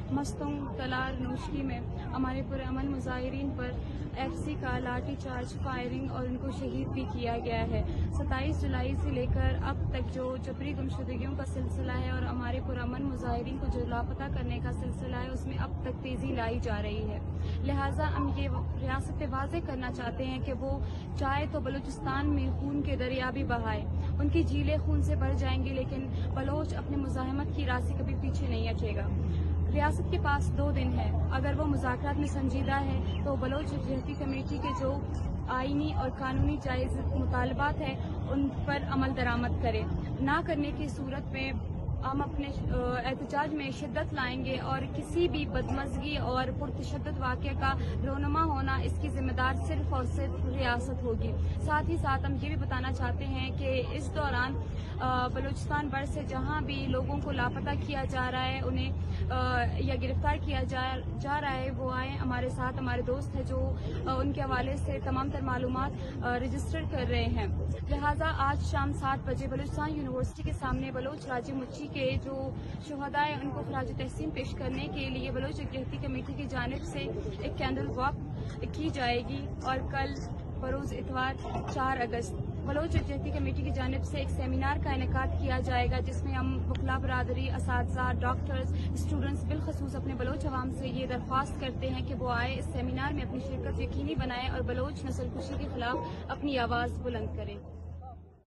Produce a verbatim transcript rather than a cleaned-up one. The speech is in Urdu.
مستوں تلار نوشکی میں ہمارے پرامن مظاہرین پر ایف سی کا لاٹھی چارج، فائرنگ اور ان کو شہید بھی کیا گیا ہے۔ ستائیس جولائی سے لے کر اب تک جو جبری گمشدگیوں کا سلسلہ ہے اور ہمارے پرامن مظاہرین کو جو لاپتہ کرنے کا سلسلہ ہے، اس میں اب تک تیزی لائی جا رہی ہے۔ لہٰذا ہم یہ ریاست پہ واضح کرنا چاہتے ہیں کہ وہ چاہے تو بلوچستان میں خون کے دریا بھی بہائے، ان کی جھیلیں خون سے بھر جائیں گی، لیکن بلوچ اپنے مزاحمت کی راہ سے کبھی پیچھے نہیں ہٹے گا۔ ریاست کے پاس دو دن ہے، اگر وہ مذاکرات میں سنجیدہ ہے تو بلوچ یکجہتی کمیٹی کے جو آئینی اور قانونی جائز مطالبات ہیں ان پر عمل درآمد کرے۔ نہ کرنے کی صورت میں ہم اپنے احتجاج میں شدت لائیں گے اور کسی بھی بدمزگی اور پرتشدد واقعے کا رونما ہونا اس کی ذمہ دار صرف اور صرف ریاست ہوگی۔ ساتھ ہی ساتھ ہم یہ بھی بتانا چاہتے ہیں کہ اس دوران بلوچستان بھر سے جہاں بھی لوگوں کو لاپتہ کیا جا رہا ہے، انہیں یا گرفتار کیا جا جا رہا ہے، وہ آئیں ہمارے ساتھ۔ ہمارے دوست ہیں جو ان کے حوالے سے تمام تر معلومات رجسٹر کر رہے ہیں۔ لہٰذا آج شام سات بجے بلوچستان یونیورسٹی کے سامنے بلوچ راجی مچی کے جو شہداء ہیں ان کو خراج تحسین پیش کرنے کے لیے بلوچ یکجہتی کمیٹی کی جانب سے ایک کینڈل واک کی جائے گی، اور کل بروز اتوار چار اگست بلوچ یکجہتی کمیٹی کی جانب سے ایک سیمینار کا انعقاد کیا جائے گا، جس میں ہم وکلاء برادری، اساتذہ، ڈاکٹرز، اسٹوڈنٹس بالخصوص اپنے بلوچ عوام سے یہ درخواست کرتے ہیں کہ وہ آئے، اس سیمینار میں اپنی شرکت یقینی بنائیں اور بلوچ نسل کشی کے خلاف اپنی آواز بلند کریں۔